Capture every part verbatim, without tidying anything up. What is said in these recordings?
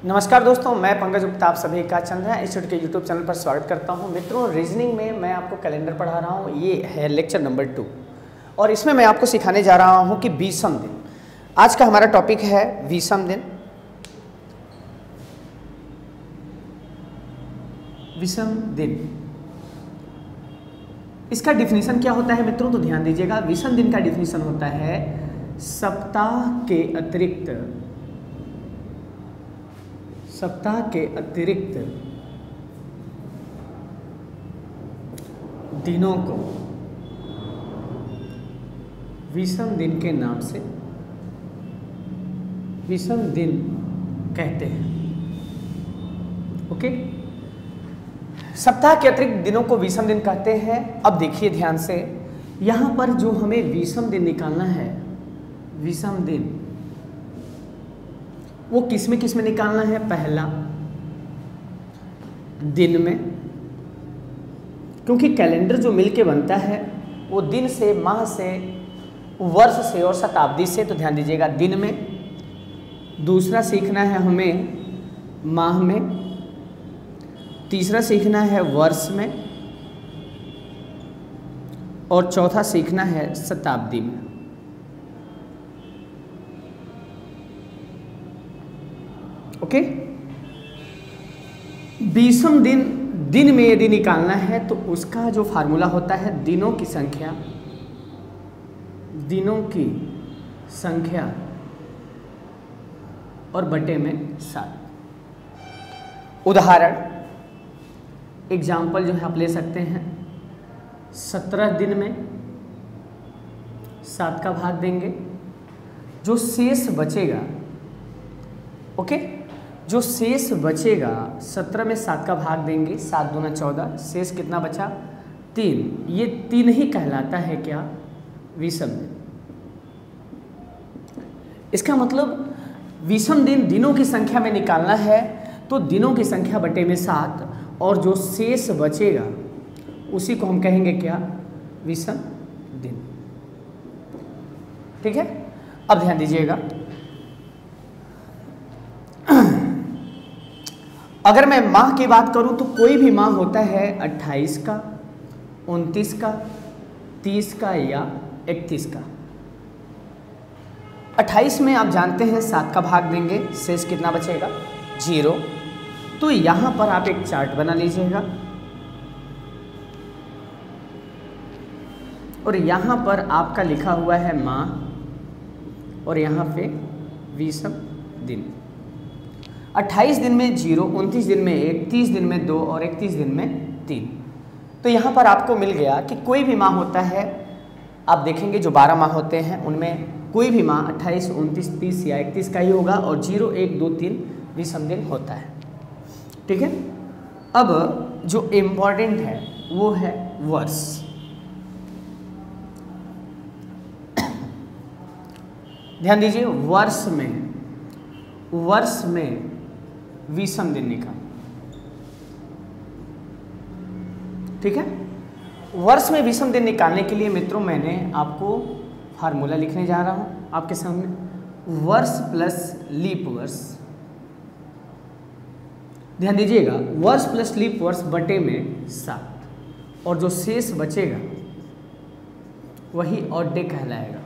नमस्कार दोस्तों, मैं पंकज गुप्ता आप सभी का चंद्रा इंस्टीट्यूट के यूट्यूब चैनल पर स्वागत करता हूं। मित्रों, रीजनिंग में मैं आपको कैलेंडर पढ़ा रहा हूं। ये है लेक्चर नंबर टू और इसमें मैं आपको सिखाने जा रहा हूं कि विषम दिन। आज का हमारा टॉपिक है विषम दिन। विषम दिन, इसका डिफिनीशन क्या होता है मित्रों, तो ध्यान दीजिएगा। विषम दिन का डिफिनीशन होता है सप्ताह के अतिरिक्त सप्ताह के अतिरिक्त दिनों को विषम दिन के नाम से विषम दिन कहते हैं। ओके, सप्ताह के अतिरिक्त दिनों को विषम दिन कहते हैं। अब देखिए ध्यान से, यहां पर जो हमें विषम दिन निकालना है, विषम दिन वो किस में किस में निकालना है। पहला, दिन में, क्योंकि कैलेंडर जो मिलके बनता है वो दिन से, माह से, वर्ष से और शताब्दी से, तो ध्यान दीजिएगा दिन में। दूसरा सीखना है हमें माह में। तीसरा सीखना है वर्ष में और चौथा सीखना है शताब्दी में। ओके, विषम दिन दिन में यदि निकालना है तो उसका जो फार्मूला होता है दिनों की संख्या दिनों की संख्या और बटे में सात। उदाहरण एग्जाम्पल जो है आप ले सकते हैं। सत्रह दिन में सात का भाग देंगे, जो शेष बचेगा, ओके okay? जो शेष बचेगा सत्रह में सात का भाग देंगे, सात दूना चौदह, शेष कितना बचा, तीन। ये तीन ही कहलाता है क्या, विषम दिन। इसका मतलब विषम दिन दिनों की संख्या में निकालना है तो दिनों की संख्या बटे में सात, और जो शेष बचेगा उसी को हम कहेंगे क्या, विषम दिन। ठीक है, अब ध्यान दीजिएगा। अगर मैं माह की बात करूं तो कोई भी माह होता है अट्ठाईस का, उनतीस का, तीस का या इकतीस का। अट्ठाईस में आप जानते हैं सात का भाग देंगे, शेष कितना बचेगा, जीरो। तो यहां पर आप एक चार्ट बना लीजिएगा और यहां पर आपका लिखा हुआ है माह और यहां पे विषम दिन। अट्ठाईस दिन में जीरो, उनतीस दिन में एक, तीस दिन में दो और इकतीस दिन में तीन। तो यहाँ पर आपको मिल गया कि कोई भी माह होता है, आप देखेंगे जो बारह माह होते हैं उनमें कोई भी माह अट्ठाईस, उनतीस, तीस या इकतीस का ही होगा और जीरो, एक, दो, तीन विषम दिन होता है। ठीक है, अब जो इम्पोर्टेंट है वो है वर्ष। ध्यान दीजिए, वर्ष में वर्ष में विषम दिन निकाल। ठीक है, वर्ष में विषम दिन निकालने के लिए मित्रों मैंने आपको फार्मूला लिखने जा रहा हूं आपके सामने। वर्ष प्लस लीप वर्ष, ध्यान दीजिएगा, वर्ष प्लस लीप वर्ष बटे में सात, और जो शेष बचेगा वही ऑड डे कहलाएगा,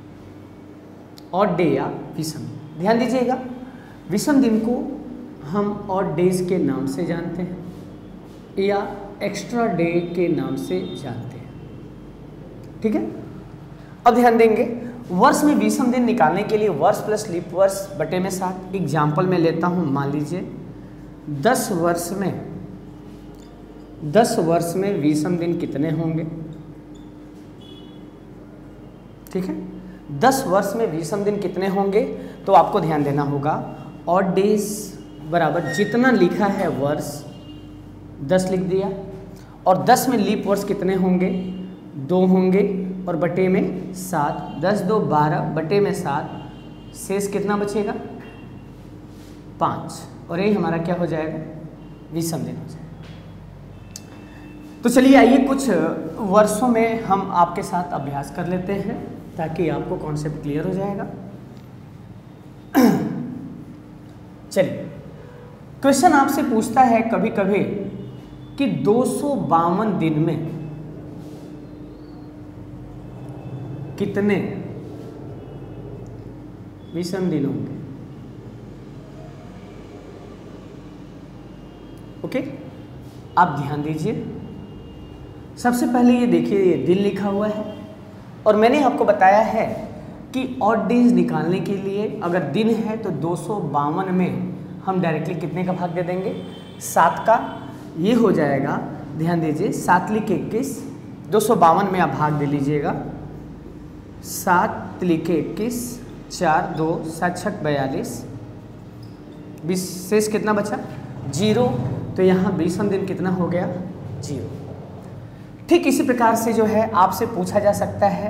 ऑड डे या विषम। ध्यान दीजिएगा, विषम दिन को हम ऑड डेज के नाम से जानते हैं या एक्स्ट्रा डे के नाम से जानते हैं। ठीक है, अब ध्यान देंगे, वर्ष में विषम दिन निकालने के लिए वर्ष प्लस लीप वर्ष बटे में सात। एग्जाम्पल में लेता हूं, मान लीजिए दस वर्ष में दस वर्ष में विषम दिन कितने होंगे। ठीक है, दस वर्ष में विषम दिन कितने होंगे, तो आपको ध्यान देना होगा ऑड डेज बराबर जितना लिखा है वर्ष दस लिख दिया, और दस में लीप वर्ष कितने होंगे, दो होंगे और बटे में सात। दस दो बारह, बटे में सात, शेष कितना बचेगा, पाँच, और यही हमारा क्या हो जाएगा, विषम दिन हो जाएगा। तो चलिए आइए कुछ वर्षों में हम आपके साथ अभ्यास कर लेते हैं ताकि आपको कॉन्सेप्ट क्लियर हो जाएगा। चलिए क्वेश्चन आपसे पूछता है कभी कभी कि दो सौ बावन दिन में कितने विषम दिन होंगे। ओके, आप ध्यान दीजिए। सबसे पहले ये देखिए, ये दिन लिखा हुआ है और मैंने आपको बताया है कि ऑड डेज निकालने के लिए अगर दिन है तो दो सौ बावन में हम डायरेक्टली कितने का भाग दे देंगे, सात का। ये हो जाएगा, ध्यान दीजिए, सात लिख इक्कीस, दो सौ बावन में आप भाग दे लीजिएगा। सात लिखे इक्कीस, चार दो सात छक बयालीस, बीस, शेष कितना बचा, जीरो। तो यहाँ बीसम दिन कितना हो गया, जीरो। ठीक इसी प्रकार से जो है आपसे पूछा जा सकता है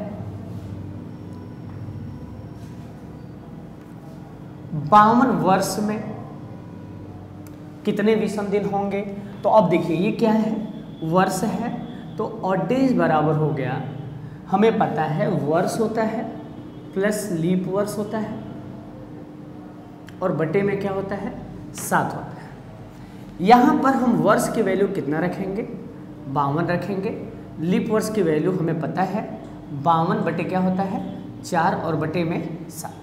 बावन वर्ष में कितने विषम दिन होंगे। तो अब देखिए ये क्या है, वर्ष है, तो ऑड डेज बराबर हो गया, हमें पता है वर्ष होता है प्लस लीप वर्ष होता है और बटे में क्या होता है, सात होता है। यहाँ पर हम वर्ष की वैल्यू कितना रखेंगे, बावन रखेंगे। लीप वर्ष की वैल्यू हमें पता है बावन बटे क्या होता है, चार और बटे में सात।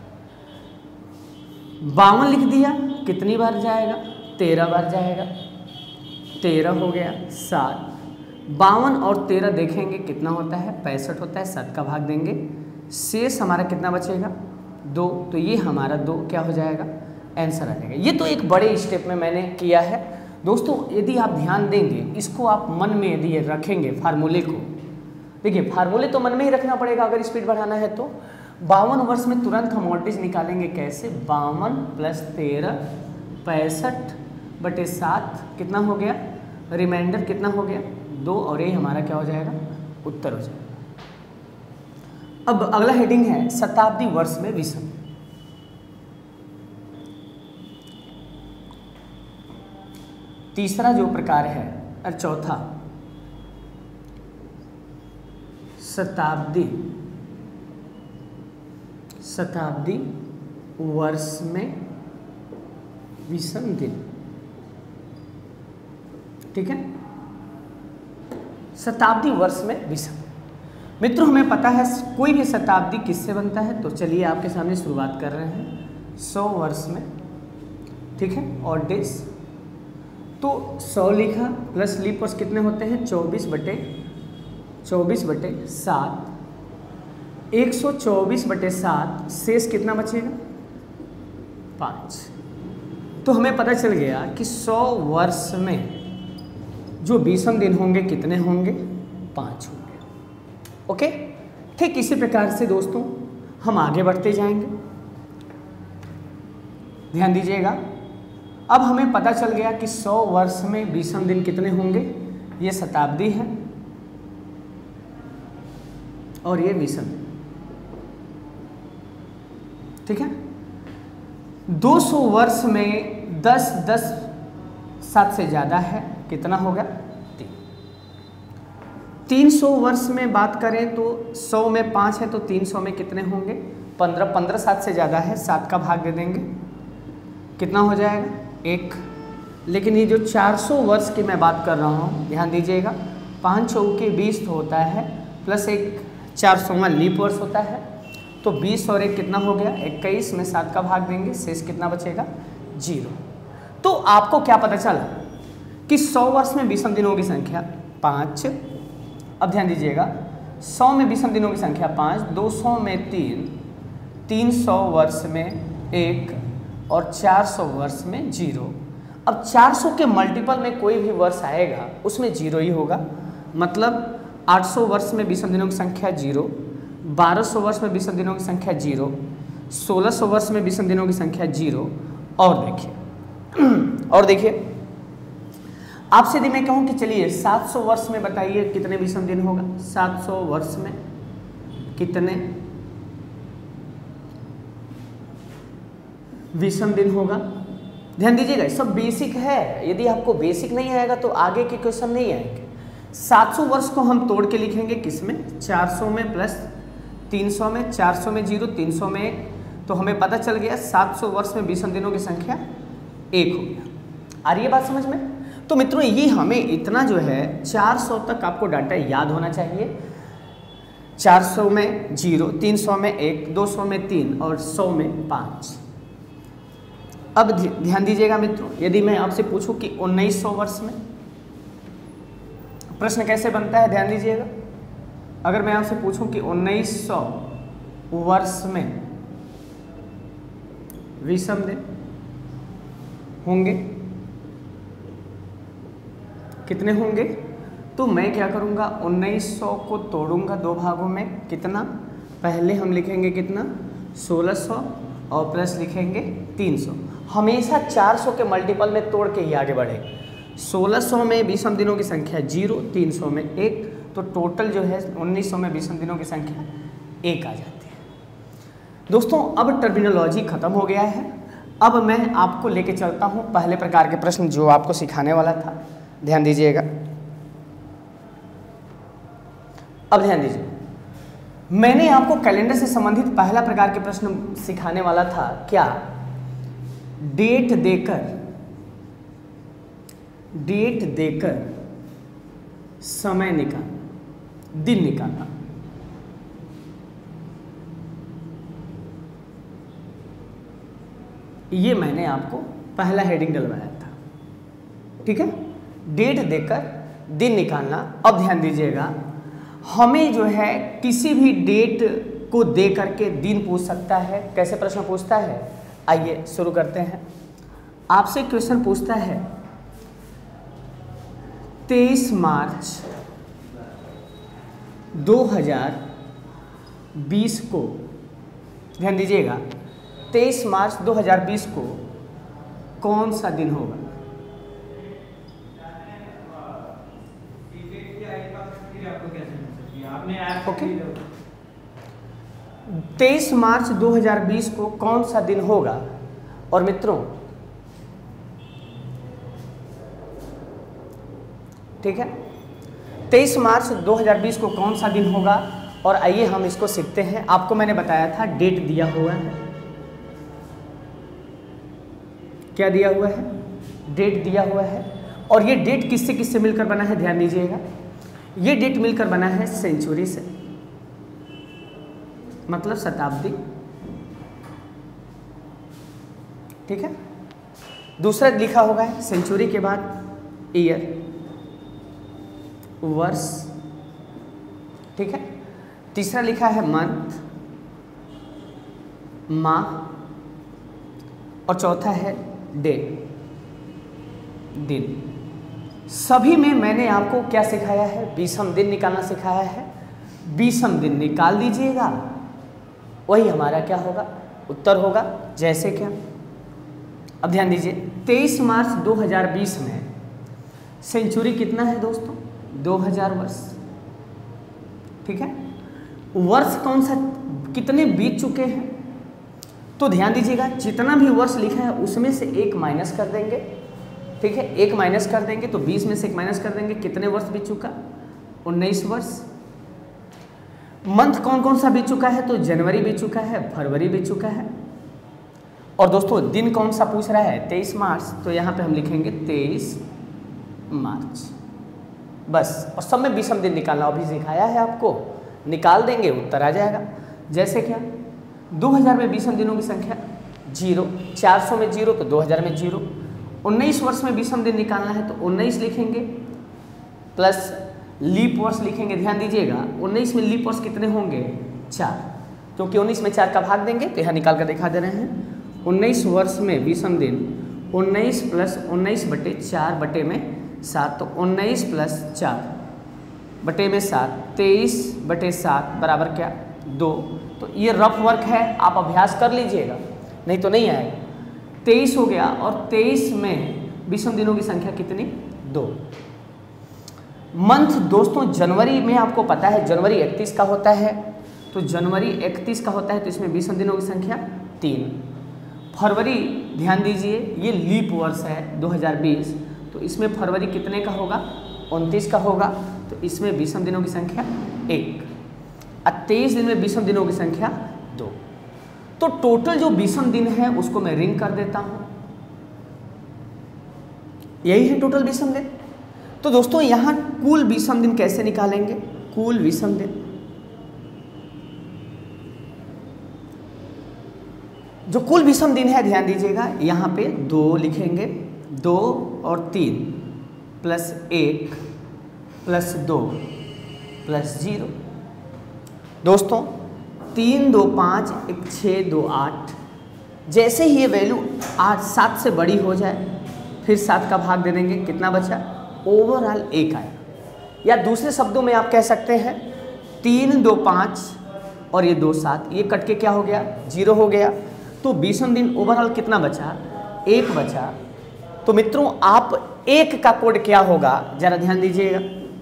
बावन लिख दिया, कितनी बार जाएगा, तेरह बार जाएगा, तेरह हो गया, सात। बावन और तेरह देखेंगे कितना होता है, पैंसठ होता है, सात का भाग देंगे, शेष हमारा कितना बचेगा, दो। तो ये हमारा दो क्या हो जाएगा, आंसर आ जाएगा। ये तो एक बड़े स्टेप में मैंने किया है दोस्तों। यदि आप ध्यान देंगे, इसको आप मन में यदि रखेंगे फार्मूले को, देखिए फार्मूले तो मन में ही रखना पड़ेगा अगर स्पीड बढ़ाना है तो। बावन वर्ष में तुरंत हम वोल्टेज निकालेंगे कैसे, बावन प्लस तेरह, पैंसठ बटे सात कितना हो गया, रिमाइंडर कितना हो गया, दो, और ये हमारा क्या हो जाएगा, उत्तर हो जाएगा। अब अगला हेडिंग है शताब्दी वर्ष में विषम। तीसरा जो प्रकार है और चौथा शताब्दी शताब्दी वर्ष में विषम दिन। ठीक है, शताब्दी वर्ष में विषम। मित्रों हमें पता है कोई भी शताब्दी किससे बनता है, तो चलिए आपके सामने शुरुआत कर रहे हैं सौ वर्ष में। ठीक है, और डेज तो सौ लिखा प्लस लीप वर्ष कितने होते हैं, चौबीस बटे चौबीस बटे सात, एक सौ चौबीस बटे सात, शेष कितना बचेगा, पाँच। तो हमें पता चल गया कि सौ वर्ष में जो विषम दिन होंगे कितने होंगे, पाँच होंगे। ओके, ठीक इसी प्रकार से दोस्तों हम आगे बढ़ते जाएंगे। ध्यान दीजिएगा, अब हमें पता चल गया कि सौ वर्ष में विषम दिन कितने होंगे, ये शताब्दी है और ये विषम दिन। ठीक है, दो सौ वर्ष में दस दस सात से ज़्यादा है, कितना होगा, तीन। तीन सौ वर्ष में बात करें तो सौ में पाँच है तो तीन सौ में कितने होंगे, पंद्रह। पंद्रह सात से ज़्यादा है, सात का भाग दे देंगे, कितना हो जाएगा, एक। लेकिन ये जो चार सौ वर्ष की मैं बात कर रहा हूँ, ध्यान दीजिएगा, पाँच चौके बीस तो होता है, प्लस एक चार सौवां लीप वर्ष होता है, तो बीस और एक कितना हो गया, इक्कीस में सात का भाग देंगे, शेष कितना बचेगा, जीरो। तो आपको क्या पता चला कि सौ वर्ष में विषम दिनों की संख्या पाँच। अब ध्यान दीजिएगा, सौ में विषम दिनों की संख्या पाँच, दो सौ में तीन, तीन सौ वर्ष में एक और चार सौ वर्ष में जीरो। अब चार सौ के मल्टीपल में कोई भी वर्ष आएगा उसमें जीरो ही होगा, मतलब आठ सौ वर्ष में विषम दिनों की संख्या जीरो, बारह सौ वर्ष में विषम दिनों की संख्या जीरो, सोलह सौ वर्ष में विषम दिनों की संख्या जीरो। और देखिए और देखिए आपसे यदि मैं कहूँ कि चलिए सात सौ वर्ष में बताइए कितने विषम दिन होगा, सात सौ वर्ष में कितने विषम दिन होगा। ध्यान दीजिएगा, सब बेसिक है, यदि आपको बेसिक नहीं आएगा तो आगे के क्वेश्चन नहीं आएंगे। सात सौ वर्ष को हम तोड़ के लिखेंगे किसमें, चार सौ में प्लस तीन सौ में, चार सौ में जीरो, तीन सौ में एक, तो हमें पता चल गया सात सौ वर्ष में विषम दिनों की संख्या एक हो गया। आ रही है बात समझ में? तो मित्रों ये हमें इतना जो है चार सौ तक आपको डाटा याद होना चाहिए। चार सौ में जीरो, तीन सौ में एक, दो सौ में तीन और सौ में पाँच। अब ध्यान दीजिएगा मित्रों, यदि मैं आपसे पूछूं कि उन्नीस सौ वर्ष में, प्रश्न कैसे बनता है ध्यान दीजिएगा। अगर मैं आपसे पूछूं कि उन्नीस सौ वर्ष में विषम दिन होंगे, कितने होंगे? तो मैं क्या करूंगा, उन्नीस सौ को तोड़ूंगा दो भागों में, कितना? पहले हम लिखेंगे कितना, सोलह सौ और प्लस लिखेंगे तीन सौ। हमेशा चार सौ के मल्टीपल में तोड़ के ही आगे बढ़े। सोलह सौ में विषम दिनों की संख्या जीरो, तीन सौ में एक, तो टोटल जो है उन्नीस सौ में विषम दिनों की संख्या एक आ जाती है। दोस्तों अब टर्मिनोलॉजी खत्म हो गया है। अब मैं आपको लेके चलता हूँ पहले प्रकार के प्रश्न जो आपको सिखाने वाला था, ध्यान दीजिएगा। अब ध्यान दीजिए, मैंने आपको कैलेंडर से संबंधित पहला प्रकार के प्रश्न सिखाने वाला था, क्या? डेट देकर डेट देकर समय निकालना, दिन निकालना। ये मैंने आपको पहला हेडिंग डलवाया था, ठीक है? डेट देकर दिन निकालना। अब ध्यान दीजिएगा, हमें जो है किसी भी डेट को दे करके दिन पूछ सकता है। कैसे प्रश्न पूछता है, आइए शुरू करते हैं। आपसे क्वेश्चन पूछता है तेईस मार्च दो हज़ार बीस को, ध्यान दीजिएगा, तेईस मार्च दो हज़ार बीस को कौन सा दिन होगा? ओके, तेईस मार्च दो हज़ार बीस को कौन सा दिन होगा? और मित्रों ठीक है, तेईस मार्च दो हज़ार बीस को कौन सा दिन होगा? और आइए हम इसको सीखते हैं। आपको मैंने बताया था डेट दिया हुआ है, क्या दिया हुआ है? डेट दिया हुआ है। और ये डेट किससे किससे मिलकर बना है, ध्यान दीजिएगा। ये डेट मिलकर बना है सेंचुरी से, मतलब शताब्दी, ठीक है। दूसरा लिखा होगा है सेंचुरी के बाद ईयर, वर्ष, ठीक है। तीसरा लिखा है मंथ, माह, और चौथा है डे, दिन। सभी में मैंने आपको क्या सिखाया है? बीसम दिन निकालना सिखाया है। बीसम दिन निकाल दीजिएगा, वही हमारा क्या होगा, उत्तर होगा। जैसे क्या, अब ध्यान दीजिए, तेईस मार्च दो हज़ार बीस में सेंचुरी कितना है दोस्तों? दो हज़ार वर्ष, ठीक है। वर्ष कौन सा, कितने बीत चुके हैं? तो ध्यान दीजिएगा, जितना भी वर्ष लिखा है उसमें से एक माइनस कर देंगे, ठीक है। एक माइनस कर देंगे तो बीस में से एक माइनस कर देंगे, कितने वर्ष बीत चुका? उन्नीस वर्ष। मंथ कौन कौन सा बीत चुका है? तो जनवरी बीत चुका है, फरवरी बीत चुका है। और दोस्तों दिन कौन सा पूछ रहा है? तेईस मार्च, तो यहाँ पे हम लिखेंगे तेईस मार्च, बस। और सब में बीसम दिन निकालना अभी सिखाया है आपको, निकाल देंगे उत्तर आ जाएगा। जैसे क्या, दो हज़ार में बीसम दिनों की संख्या जीरो, चार सौ में जीरो तो दो हज़ार में जीरो। उन्नीस वर्ष में बीसम दिन निकालना है तो उन्नीस लिखेंगे प्लस लीप वर्ष लिखेंगे। ध्यान दीजिएगा, उन्नीस में लीप वर्ष कितने होंगे? चार, क्योंकि उन्नीस में चार का भाग देंगे तो यहाँ निकाल कर दिखा दे रहे हैं। उन्नीस वर्ष में बीसम दिन उन्नीस प्लस उन्नीस बटे चार बटे में सात, तो उन्नीस प्लस चार बटे में सात, तेईस बटे सात बराबर क्या? दो। तो ये रफ वर्क है, आप अभ्यास कर लीजिएगा, नहीं तो नहीं आएगा। तेईस हो गया, और तेईस में विषम दिनों की संख्या कितनी? दो। मंथ दोस्तों जनवरी में आपको पता है जनवरी इकतीस का होता है, तो जनवरी इकतीस का होता है तो इसमें विषम दिनों की संख्या तीन। फरवरी ध्यान दीजिए, ये लीप वर्ष है दो हज़ार बीस, तो इसमें फरवरी कितने का होगा? उनतीस का होगा, तो इसमें विषम दिनों की संख्या एक। और तेईस दिन में विषम दिनों की संख्या दो। तो टोटल जो विषम दिन है उसको मैं रिंग कर देता हूं। यही है टोटल विषम दिन। तो दोस्तों यहाँ कुल विषम दिन कैसे निकालेंगे? कुल विषम दिन, जो कुल विषम दिन है ध्यान दीजिएगा, यहाँ पे दो लिखेंगे, दो और तीन प्लस एक प्लस दो प्लस जीरो। दोस्तों तीन दो पाँच, एक छः दो आठ। जैसे ही ये वैल्यू आठ सात से बड़ी हो जाए फिर सात का भाग दे देंगे, कितना बचा? ओवरऑल एक आया। या दूसरे शब्दों में आप कह सकते हैं तीन दो पाँच और ये दो सात, ये कट के क्या हो गया? जीरो हो गया। तो विषम दिन ओवरऑल कितना बचा? एक बचा। तो मित्रों आप एक का कोड क्या होगा जरा ध्यान दीजिएगा।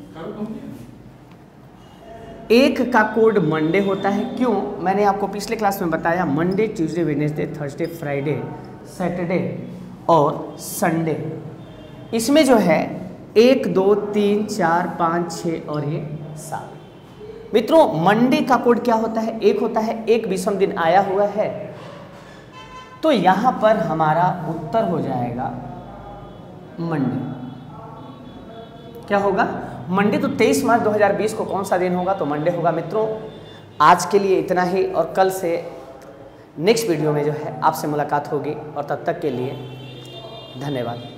एक का कोड मंडे होता है। क्यों? मैंने आपको पिछले क्लास में बताया, Monday Tuesday Wednesday Thursday Friday Saturday और संडे, इसमें जो है एक दो तीन चार पाँच छः और ये सात। मित्रों मंडे का कोड क्या होता है? एक होता है। एक विषम दिन आया हुआ है, तो यहाँ पर हमारा उत्तर हो जाएगा मंडे। क्या होगा? मंडे। तो तेईस मार्च दो हज़ार बीस को कौन सा दिन होगा? तो मंडे होगा। मित्रों आज के लिए इतना ही, और कल से नेक्स्ट वीडियो में जो है आपसे मुलाकात होगी, और तब तक के लिए धन्यवाद।